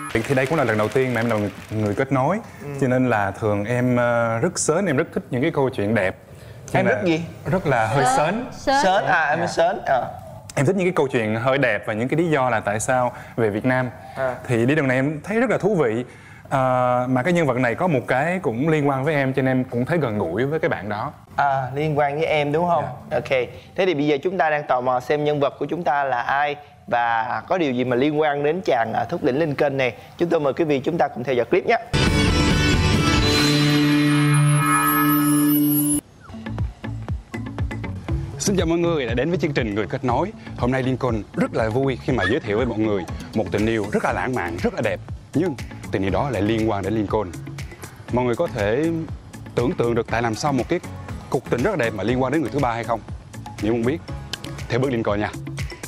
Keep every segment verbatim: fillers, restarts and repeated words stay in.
Thì đây cũng là lần đầu tiên mà em là người, người kết nối, ừ. cho nên là thường em rất sến, em rất thích những cái câu chuyện đẹp. Em rất gì? Rất là hơi sến. Sến à, em sến. À. Em thích những cái câu chuyện hơi đẹp và những cái lý do là tại sao về Việt Nam. À. Thì đi đường này em thấy rất là thú vị. À, mà cái nhân vật này có một cái cũng liên quan với em cho nên em cũng thấy gần gũi với cái bạn đó. À, liên quan với em đúng không? Yeah. Ok. Thế thì bây giờ chúng ta đang tò mò xem nhân vật của chúng ta là ai và có điều gì mà liên quan đến chàng Thúc Lĩnh Lincoln này. Chúng tôi mời quý vị chúng ta cùng theo dõi clip nhé. Xin chào mọi người đã đến với chương trình Người Kết Nối. Hôm nay Lincoln rất là vui khi mà giới thiệu với mọi người một tình yêu rất là lãng mạn, rất là đẹp. Nhưng tình yêu đó lại liên quan đến Lincoln. Mọi người có thể tưởng tượng được tại làm sao một cái cuộc tình rất là đẹp mà liên quan đến người thứ ba hay không? Nếu muốn biết, theo bước Lincoln nha.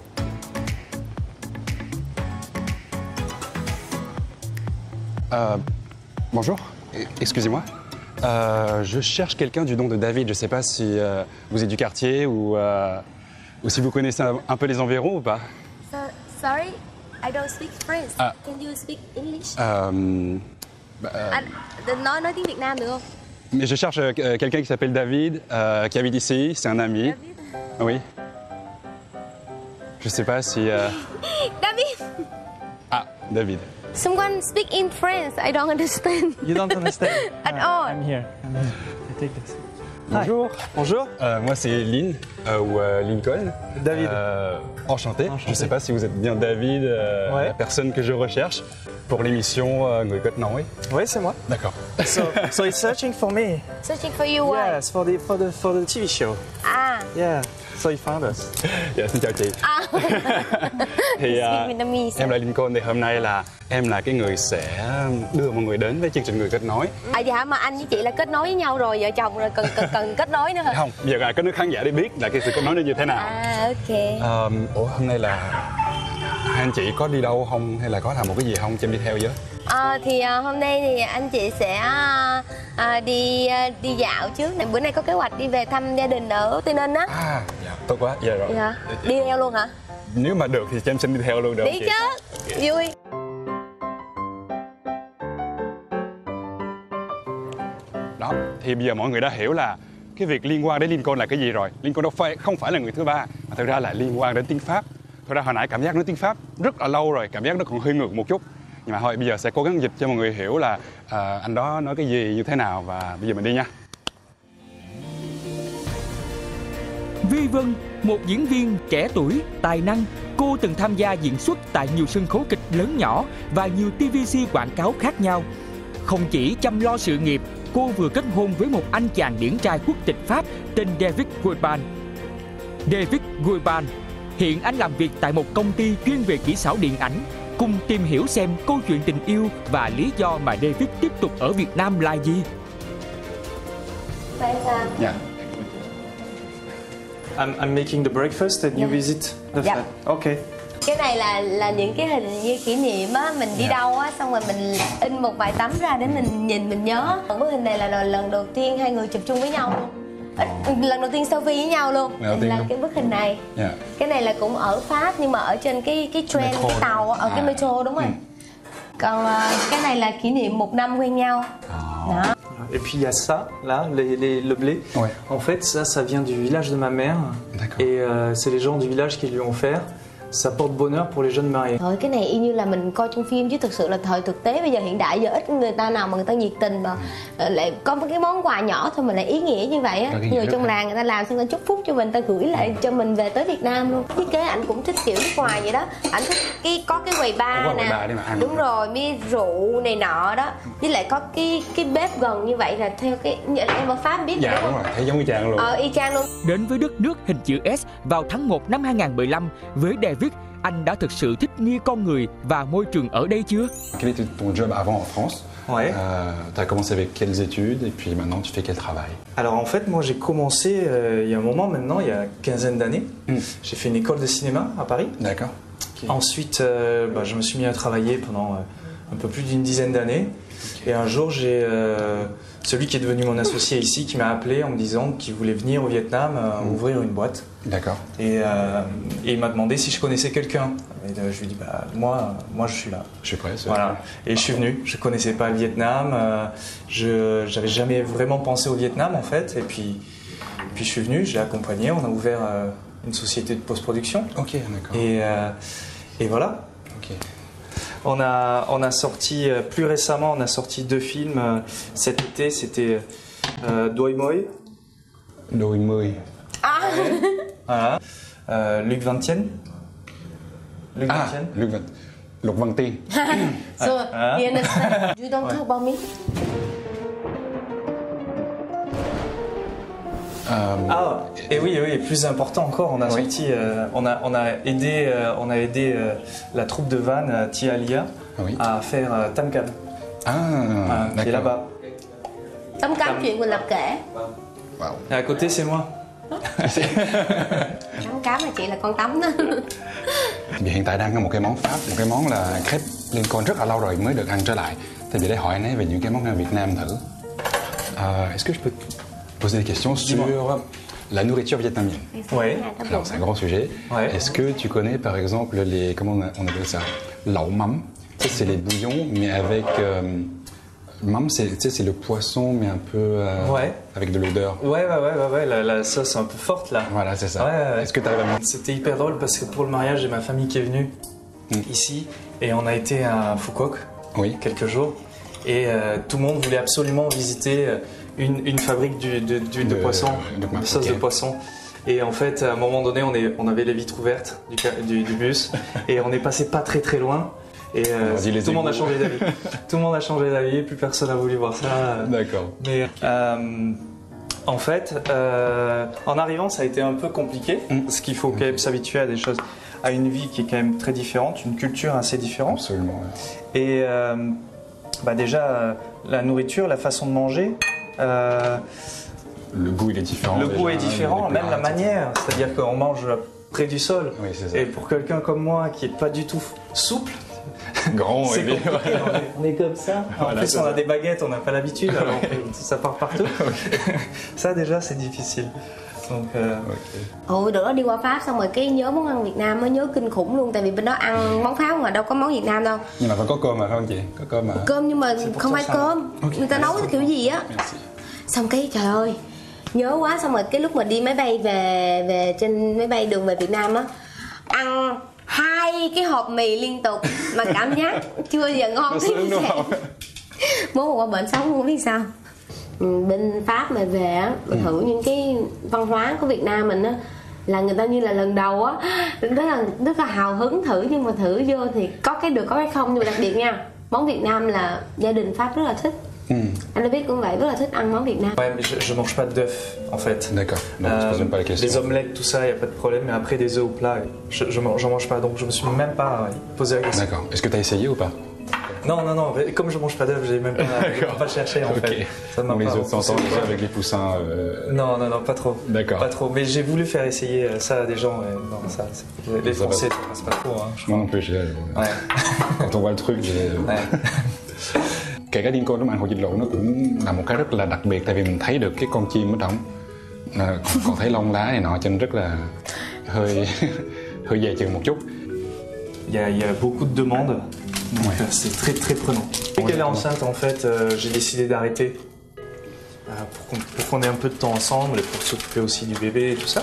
Euh, bonjour, excusez-moi. Euh, je cherche quelqu'un du nom de David. Je ne sais pas si euh, vous êtes du quartier ou, euh, ou si vous connaissez un, un peu les environs ou pas. So, sorry, I don't speak French. Ah. Can you speak English? Euh, bah, euh, Anh nói nói tiếng Việt Nam được không? Mais je cherche euh, quelqu'un qui s'appelle David, euh, qui habite ici. C'est un ami. David. Oui. Je sais pas si. Euh... David. Ah, David. Someone speak in French. I don't understand. You don't understand? At uh, all. I'm here. I'm here. I take this. Bonjour. Hi. Bonjour. Euh, moi c'est Lynn euh, ou euh, Lincoln. David. Euh, enchanté. Enchanté. Je ne sais pas si vous êtes bien David, euh, ouais. la personne que je recherche pour l'émission euh, Người Kết Nối. Oui, c'est moi. D'accord. So, so it's searching for me. Searching for you. Why? Yes, for the for the for the ti vi show. À. Yeah. So you found us. Dạ, xin chào chị. À. Thì uh, Vietnamese. em là Lincoln thì hôm nay là em là cái người sẽ đưa mọi người đến với chương trình Người Kết Nối. À dạ mà anh với chị là kết nối với nhau rồi, vợ chồng rồi cần cần cần kết nối nữa hả? Không, giờ là kết nối khán giả để biết là cái sự kết nối nó như thế nào. À ok. Um, ủa hôm nay là hai anh chị có đi đâu không hay là có làm một cái gì không cho em đi theo với? À, thì à, hôm nay thì anh chị sẽ à, đi à, đi dạo trước này. Bữa nay có kế hoạch đi về thăm gia đình ở Tây Ninh á. À, dạ, tốt quá. Dạ rồi. Dạ. Đi theo luôn hả? Nếu mà được thì cho em xin đi theo luôn được. Đi chứ. Vui. Đó, thì bây giờ mọi người đã hiểu là cái việc liên quan đến Lincoln là cái gì rồi. Lincoln đâu phải không phải là người thứ ba, mà thực ra là liên quan đến tiếng Pháp. Thực ra hồi nãy cảm giác nói tiếng Pháp rất là lâu rồi, cảm giác nó còn hơi ngược một chút. Nhưng mà thôi bây giờ sẽ cố gắng dịch cho mọi người hiểu là à, anh đó nói cái gì như thế nào và bây giờ mình đi nha. Vi Vân, một diễn viên trẻ tuổi, tài năng. Cô từng tham gia diễn xuất tại nhiều sân khấu kịch lớn nhỏ và nhiều ti vi xê quảng cáo khác nhau. Không chỉ chăm lo sự nghiệp, cô vừa kết hôn với một anh chàng điển trai quốc tịch Pháp tên David Guilban. David Guilban, hiện anh làm việc tại một công ty chuyên về kỹ xảo điện ảnh. Cùng tìm hiểu xem câu chuyện tình yêu và lý do mà David tiếp tục ở Việt Nam là gì. Vậy sao? Dạ. I'm I'm making the breakfast and you Yeah. visit the Yeah. flat. Okay. Cái này là là những cái hình như kỷ niệm á, mình đi Yeah. đâu á, xong rồi mình in một vài tấm ra để mình nhìn mình nhớ. Bức hình này là lần đầu tiên hai người chụp chung với nhau luôn. Lần đầu tiên selfie với nhau luôn. Đầu tiên là luôn. cái bức hình này. Dạ. Cái này là cũng ở Pháp nhưng mà ở trên cái cái train, Metro. cái tàu ở cái À. metro đúng rồi. Ừ. Còn uh, cái này là kỷ niệm một năm quen nhau. Đó. Et puis il y a ça, là, les, les, le blé. Ouais. En fait, ça, ça vient du village de ma mère. D'accord. Et euh, c'est les gens du village qui lui ont offert. Ça porte bonheur pour les jeunes mariés. Thôi cái này y như là mình coi trong phim chứ thực sự là thời thực tế bây giờ hiện đại giờ ít người ta nào mà người ta nhiệt tình mà ừ. lại có một cái món quà nhỏ thôi mà lại ý nghĩa như vậy á. Người trong làng người ta làm xong người ta chúc phúc cho mình, ta gửi lại cho mình về tới Việt Nam luôn. Thiết kế ảnh cũng thích kiểu nước ngoài vậy đó. Ảnh thích cái có cái quầy bar Có nè. quầy bar để mà ăn. Đúng rồi, mi rượu này nọ đó. Với lại có cái cái bếp gần như vậy là theo cái em ở Pháp biết Dạ đúng đúng không? rồi, thấy giống y chang luôn. Ờ y chang luôn. Đến với đất nước hình chữ S vào tháng một năm hai nghìn không trăm mười lăm với David, anh đã thực sự thích nghi con người và môi trường ở đây chưa? Quel était ton job avant en France? Ouais. Euh, tu as commencé avec quelles études et puis maintenant tu fais quel travail? Alors en fait, moi j'ai commencé euh, il y a un moment maintenant, il y a quinzaine d'années. Mm. J'ai fait une école de cinéma à Paris. D'accord. Ensuite, euh, bah, je me suis mis à travailler pendant euh, un peu plus d'une dizaine d'années. Et un jour, j'ai euh, celui qui est devenu mon associé ici qui m'a appelé en me disant qu'il voulait venir au Vietnam euh, mmh. ouvrir une boîte. D'accord. Et, euh, et il m'a demandé si je connaissais quelqu'un. Et euh, je lui ai dit bah moi, moi je suis là. Je suis prêt. Voilà. Et je suis venu. Je connaissais pas le Vietnam. Euh, je j'avais jamais vraiment pensé au Vietnam en fait. Et puis puis je suis venu. Je l'ai accompagné. On a ouvert euh, une société de post-production. Ok, d'accord. Et euh, et voilà. Ok. On a, on a sorti, euh, plus récemment, on a sorti deux films euh, cet été, c'était euh, Doi Moi. Doi Moi. À. Voilà. Euh, Luc Văn Tien. Luc À, Văn Tien. Luc Văn, Lục Văn Tiên. So, you understand? You don't talk about me. Euh, Ah, et oui, oui, plus important encore, on a Oui. sorti, euh, on a, on a aidé, euh, on a aidé euh, la troupe de Van, euh, Tia Alia, Oui. à faire euh, Tam Cam, Ah, euh, qui est d'accord. là-bas. Tấm cám chuyện Quỳnh Lập kể. Wow. Et à côté, c'est moi. Tấm cám là chị là con tấm đó. Vì hiện tại đang có một cái món Pháp, một cái món là crepe Lincoln rất là lâu rồi mới được ăn trở lại. Thì để hỏi anh ấy về những cái món ăn Việt Nam thử. Euh, Est-ce que je peux te poser des questions sur la nourriture vietnamienne? Oui. Alors c'est un grand sujet. Ouais. Est-ce que tu connais par exemple les, comment on on appelle ça, lẩu mắm? Ça c'est les bouillons mais avec euh, mắm, c'est, tu sais, c'est le poisson mais un peu euh, Ouais. avec de l'odeur. Ouais, ouais, ouais, ouais, ouais, la, la sauce un peu forte là. Voilà, c'est ça. Ouais, ouais, ouais. Est-ce que tu arrives à manger? C'était hyper drôle parce que pour le mariage, j'ai ma famille qui est venue Mm. ici et on a été à Phuquoc Oui. quelques jours et euh, tout le monde voulait absolument visiter une, une fabrique du- de- d'huile de, De- poisson, de de sauce ok. de poisson. Et en fait, à un moment donné, on, est, on avait les vitres ouvertes du, ca- du- du bus et on est passé pas très très loin. Et euh, On a dit les tout le monde a égouts. changé d'avis. Tout le monde a changé d'avis, plus personne a voulu voir ça. D'accord. Mais euh, en fait, euh, en arrivant, ça a été un peu compliqué Mm. parce qu'il faut quand même s'habituer à des choses, à une vie qui est quand même très différente, une culture assez différente. Absolument. ouais. Et euh, bah déjà, euh, la nourriture, la façon de manger, euh, Le goût il est différent. le déjà, goût est il différent, plus même la rare, manière. C'est-à-dire qu'on mange près du sol. Oui, c'est ça. Et pour quelqu'un comme moi qui est pas du tout souple, Grand c'est et bien. compliqué. On est, on est comme ça. En Voilà, plus, c'est on ça. a des baguettes, on n'a pas l'habitude, alors on fait- ça part partout. Ça déjà, c'est difficile. Donc, euh, Ồ, đợt đó đi qua Pháp xong rồi cái nhớ món ăn Việt Nam mới nhớ kinh khủng luôn. Tại vì bên đó ăn món Pháp mà đâu có món Việt Nam đâu. Nhưng mà phải có cơm mà phải không chị? Có cơm mà. Cơm nhưng mà Sẽ không phải sao? cơm. Người ta nấu cái kiểu gì á. Merci. Xong cái trời ơi, nhớ quá. Xong rồi cái lúc mà đi máy bay về về trên máy bay đường về Việt Nam á, ăn hai cái hộp mì liên tục mà cảm giác chưa giờ ngon Nó thế sướng đúng không? Muốn một qua bệnh sống không biết sao. Ừ, bên Pháp mà về á, mình thử những cái văn hóa của Việt Nam mình á, là người ta như là lần đầu á, rất là rất là hào hứng thử, nhưng mà thử vô thì có cái được có cái không. Nhưng mà đặc biệt nha, món Việt Nam là gia đình Pháp rất là thích. Ừ. Anh đã biết cũng vậy, rất là thích ăn món Việt Nam. ouais, mais je, je mange pas d'œufs en fait. D'accord. Donc je Euh, pose même pas la les question. omelettes, tout ça, il n'y a pas de problème. Mais après, des œufs au plat, je, je man- j'en mange pas. Donc, je me suis même pas euh, posé la question. D'accord. Est-ce que tu as essayé ou pas? Non, non, non. Comme je mange pas d'œufs, j'ai même pas, j'ai même pas cherché en Ok. fait. Ça m'a Donc les pas autres poussé. s'entendent déjà avec les poussins. euh, Non, non, non, pas trop. D'accord. Pas trop. Mais j'ai voulu faire essayer euh, ça à des gens. Et non, ça, c'est- les Ça va. Français, ça passe pas trop. Hein, je Moi non plus, j'ai- crois. Ouais. quand on voit le truc, j'ai... Ouais. Kể cả Lincoln lúc ăn hồ vịt lộn nó cũng là một cái rất là đặc biệt, tại vì mình thấy được cái con chim ở trong, à, còn, còn thấy lông lá này nọ cho nên rất là hơi hơi dè chừng một chút. Il y, a, il y a beaucoup de demandes. Donc, Ouais. euh, c'est très, très prenant. Dès qu'elle est enceinte, en fait, euh, j'ai décidé d'arrêter. euh, pour qu'on pour qu'on ait un peu de temps ensemble et pour s'occuper aussi du bébé et tout ça.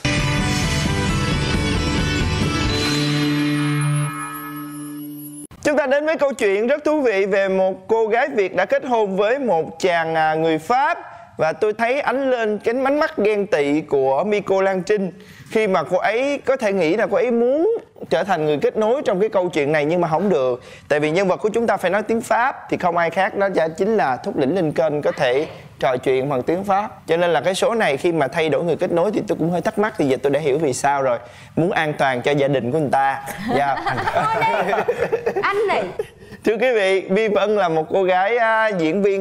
Chúng ta đến với câu chuyện rất thú vị về một cô gái Việt đã kết hôn với một chàng à, người Pháp. Và tôi thấy ánh lên cái ánh mắt ghen tị của Miko Lan Trinh khi mà cô ấy có thể nghĩ là cô ấy muốn trở thành người kết nối trong cái câu chuyện này, nhưng mà không được. Tại vì nhân vật của chúng ta phải nói tiếng Pháp thì không ai khác đó chính là Thúc Lĩnh Lincoln có thể trò chuyện bằng tiếng Pháp. Cho nên là cái số này khi mà thay đổi người kết nối thì tôi cũng hơi thắc mắc, thì giờ tôi đã hiểu vì sao rồi. Muốn an toàn cho gia đình của người ta. Dạ. Anh này. Thưa quý vị, Vi Vân là một cô gái uh, diễn viên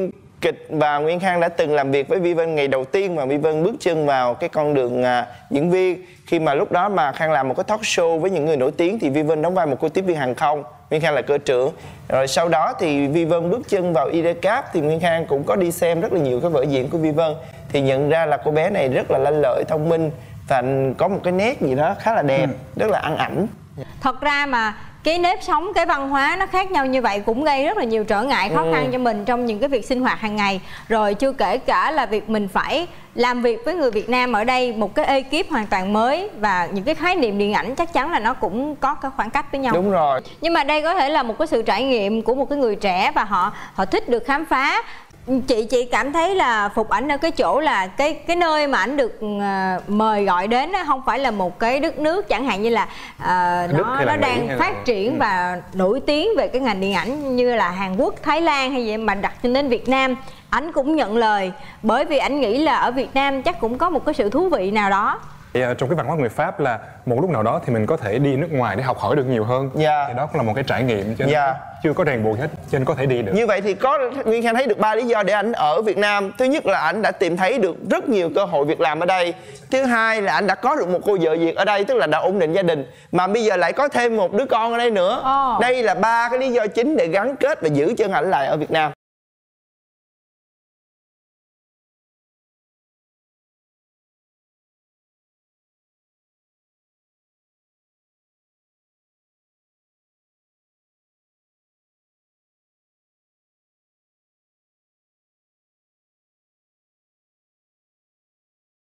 kịch và Nguyên Khang đã từng làm việc với Vi Vân ngày đầu tiên mà Vi Vân bước chân vào cái con đường à, diễn viên. Khi mà lúc đó mà Khang làm một cái talk show với những người nổi tiếng thì Vi Vân đóng vai một cô tiếp viên hàng không, Nguyên Khang là cơ trưởng. Rồi sau đó thì Vi Vân bước chân vào i đê cáp thì Nguyên Khang cũng có đi xem rất là nhiều cái vở diễn của Vi Vân, thì nhận ra là cô bé này rất là lanh lợi, thông minh và có một cái nét gì đó khá là đẹp, ừ. rất là ăn ảnh. Thật ra mà cái nếp sống, cái văn hóa nó khác nhau như vậy cũng gây rất là nhiều trở ngại, khó khăn ừ. cho mình trong những cái việc sinh hoạt hàng ngày. Rồi chưa kể cả là việc mình phải làm việc với người Việt Nam ở đây, một cái ekip hoàn toàn mới và những cái khái niệm điện ảnh chắc chắn là nó cũng có cái khoảng cách với nhau. Đúng rồi. Nhưng mà đây có thể là một cái sự trải nghiệm của một cái người trẻ và họ họ thích được khám phá. Chị chị cảm thấy là phục ảnh ở cái chỗ là cái cái nơi mà ảnh được uh, mời gọi đến đó, không phải là một cái đất nước chẳng hạn như là uh, nó nó đang phát là... triển ừ. và nổi tiếng về cái ngành điện ảnh như là Hàn Quốc, Thái Lan hay vậy, mà đặt chân đến Việt Nam. Ảnh cũng nhận lời bởi vì ảnh nghĩ là ở Việt Nam chắc cũng có một cái sự thú vị nào đó. Thì, uh, trong cái văn hóa người Pháp là một lúc nào đó thì mình có thể đi nước ngoài để học hỏi được nhiều hơn. Yeah. Thì đó cũng là một cái trải nghiệm cho nên yeah. chưa có ràng buộc hết, cho nên có thể đi được. Như vậy thì có Nguyên Khang thấy được ba lý do để ảnh ở Việt Nam. Thứ nhất là ảnh đã tìm thấy được rất nhiều cơ hội việc làm ở đây. Thứ hai là ảnh đã có được một cô vợ Việt ở đây, tức là đã ổn định gia đình, mà bây giờ lại có thêm một đứa con ở đây nữa. Oh. Đây là ba cái lý do chính để gắn kết và giữ chân ảnh lại ở Việt Nam.